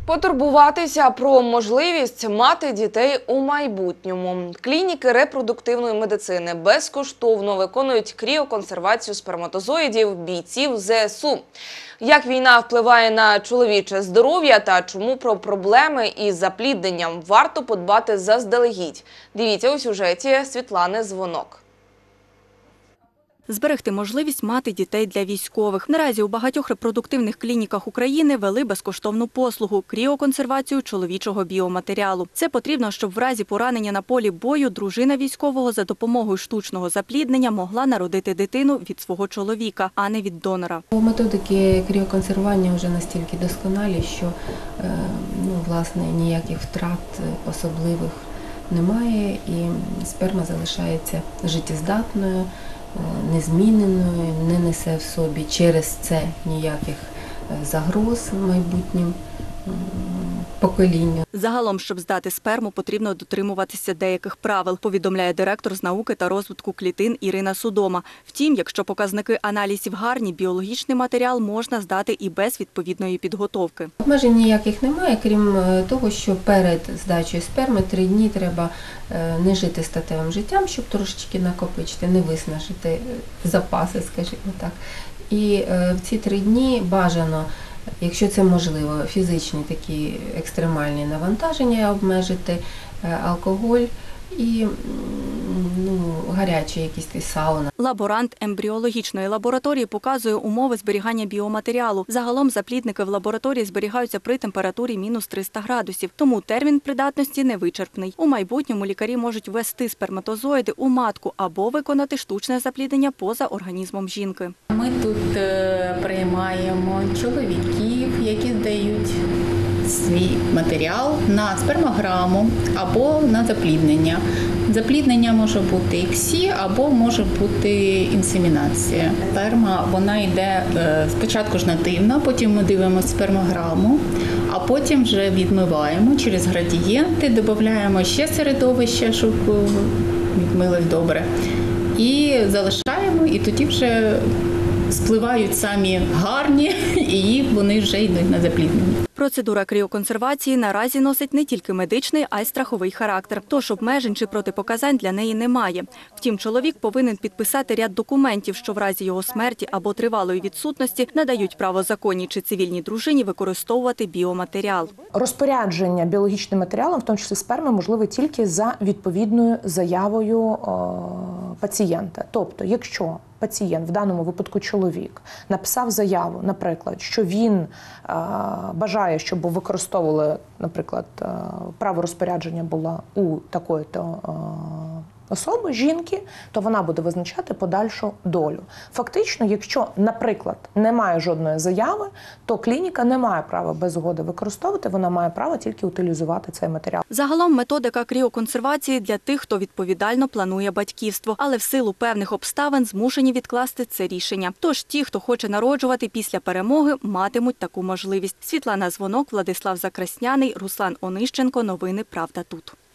Потурбуватися про можливість мати дітей у майбутньому. Клініки репродуктивної медицини безкоштовно виконують кріоконсервацію сперматозоїдів бійців ЗСУ. Як війна впливає на чоловіче здоров'я та чому про проблеми із заплідненням варто подбати заздалегідь? Дивіться у сюжеті Світлани Звонок. Зберегти можливість мати дітей для військових. Наразі у багатьох репродуктивних клініках України вели безкоштовну послугу – кріоконсервацію чоловічого біоматеріалу. Це потрібно, щоб в разі поранення на полі бою дружина військового за допомогою штучного запліднення могла народити дитину від свого чоловіка, а не від донора. Методики кріоконсервування вже настільки досконалі, що власне ніяких втрат особливих немає і сперма залишається життєздатною, незміненою, не несе в собі через це ніяких загроз майбутнім поколінню. Загалом, щоб здати сперму, потрібно дотримуватися деяких правил, повідомляє директор з науки та розвитку клітин Ірина Судома. Втім, якщо показники аналізів гарні, біологічний матеріал можна здати і без відповідної підготовки. Обмежень ніяких немає, крім того, що перед здачею сперми 3 дні треба не жити статевим життям, щоб трошечки накопичити, не виснажити запаси, скажімо так. І в ці 3 дні бажано, якщо це можливо, фізичні такі екстремальні навантаження обмежити, алкоголь і гарячі якісь сауна. Лаборант ембріологічної лабораторії показує умови зберігання біоматеріалу. Загалом заплідники в лабораторії зберігаються при температурі мінус 300 градусів, тому термін придатності невичерпний. У майбутньому лікарі можуть ввести сперматозоїди у матку або виконати штучне запліднення поза організмом жінки. Ми тут приймаємо чоловіків, які здають свій матеріал на спермограму або на запліднення. Запліднення може бути іксі або може бути інсемінація. Сперма, вона йде спочатку ж нативна, потім ми дивимося спермограму, а потім вже відмиваємо через градієнти, додаємо ще середовище, щоб відмилось добре. І залишаємо, і тоді вже спливають самі гарні, і вони вже йдуть на запліднення. Процедура кріоконсервації наразі носить не тільки медичний, а й страховий характер. Тож обмежень чи протипоказань для неї немає. Втім, чоловік повинен підписати ряд документів, що в разі його смерті або тривалої відсутності надають право законній чи цивільній дружині використовувати біоматеріал. Розпорядження біологічним матеріалом, в тому числі сперми, можливе тільки за відповідною заявою пацієнта. Тобто, якщо пацієнт, в даному випадку чоловік, написав заяву, наприклад, що він бажає, щоб використовували, наприклад, право розпорядження було у такої-то особи, жінки, то вона буде визначати подальшу долю. Фактично, якщо, наприклад, немає жодної заяви, то клініка не має права без згоди використовувати, вона має право тільки утилізувати цей матеріал. Загалом методика кріоконсервації для тих, хто відповідально планує батьківство, але в силу певних обставин змушені відкласти це рішення. Тож ті, хто хоче народжувати після перемоги, матимуть таку можливість. Світлана Звонок, Владислав Закрасняний, Руслан Онищенко. Новини «Правда тут».